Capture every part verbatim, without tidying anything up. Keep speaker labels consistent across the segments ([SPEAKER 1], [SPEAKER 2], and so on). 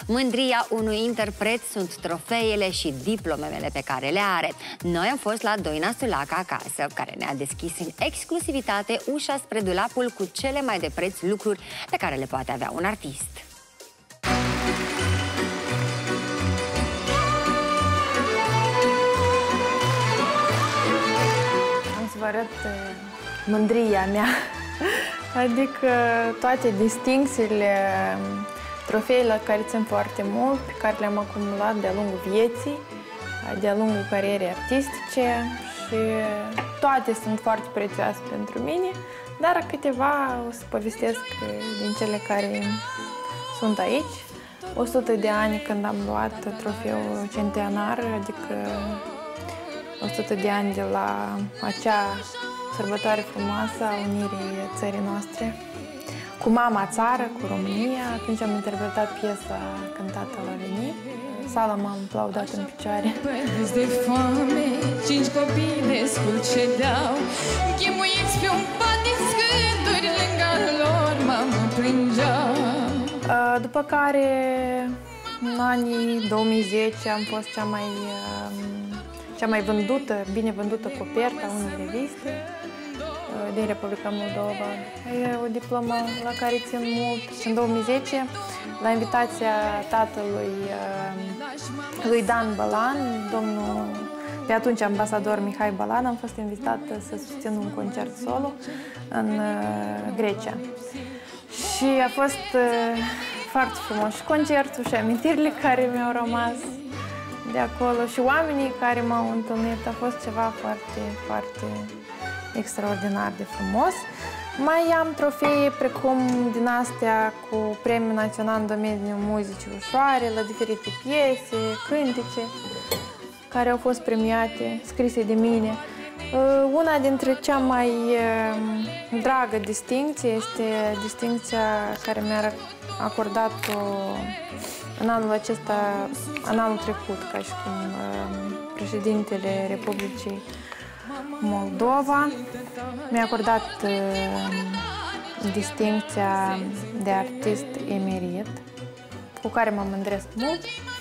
[SPEAKER 1] Mândria unui interpret sunt trofeele și diplomele pe care le are. Noi am fost la Doina Sulaca acasă, care ne-a deschis în exclusivitate ușa spre dulapul cu cele mai de preț lucruri pe care le poate avea un artist.
[SPEAKER 2] Am să vă arăt mândria mea, adică toate distincțiile, trofeile care țin foarte mult, pe care le-am acumulat de-a lungul vieții, de-a lungul carierei artistice și toate sunt foarte prețioase pentru mine, dar câteva o să povestesc din cele care sunt aici. o sută de ani când am luat trofeul centenar, adică o sută de ani de la acea sărbătoare frumoasă a unirii țării noastre cu mama țară, cu România. Atunci am interpretat piesa cântată la venit. Sala m-am aplaudat în picioare.
[SPEAKER 3] De foame, cinci copii ne scurcedeau, chimuiți pe un pat din scânduri, lângă lor mama plângeau.
[SPEAKER 2] După care, în anii două mii zece, am fost cea mai, cea mai vândută, bine vândută copertă a unei reviste din Republica Moldova. E o diplomă la care țin mult și în două mii zece, la invitația tatălui lui Dan Bălan, domnul, pe atunci ambasador Mihai Bălan, am fost invitată să susțin un concert solo în Grecia. Și a fost foarte frumos și concertul și amintirile care mi-au rămas de acolo și oamenii care m-au întâlnit. A fost ceva foarte, foarte extraordinar de frumos. Mai am trofee precum din astea cu Premiul Național în domeniul muzicii ușoare, la diferite piese, cântece, care au fost premiate, scrise de mine. Una dintre cea mai dragă distincție este distincția care mi-a acordat-o în anul acesta, în anul trecut, ca și cum președintele Republicii Moldova mi-a acordat distincția de artist emerit, cu care mă mândresc mult.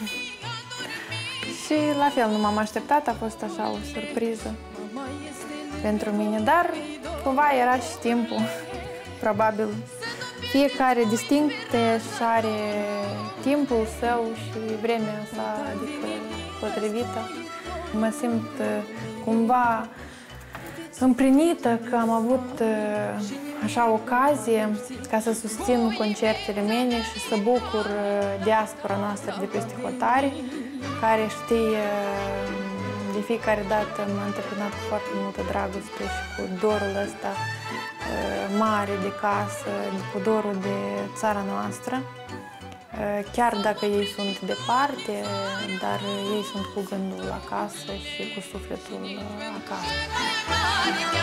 [SPEAKER 2] Și la fel nu m-am așteptat, a fost așa o surpriză pentru mine, dar cumva era și timpul, probabil. Fiecare distincte și are timpul său și vremea sa, adică potrivită. Mă simt cumva împlinită că am avut așa ocazie ca să susțin concertele mele și să bucur diaspora noastră de peste hotare, care știe de fiecare dată m-a întâmpinat cu foarte multă dragoste și cu dorul ăsta mare de casă, cu dorul de țara noastră. Chiar dacă ei sunt departe, dar ei sunt cu gândul acasă și cu sufletul acasă.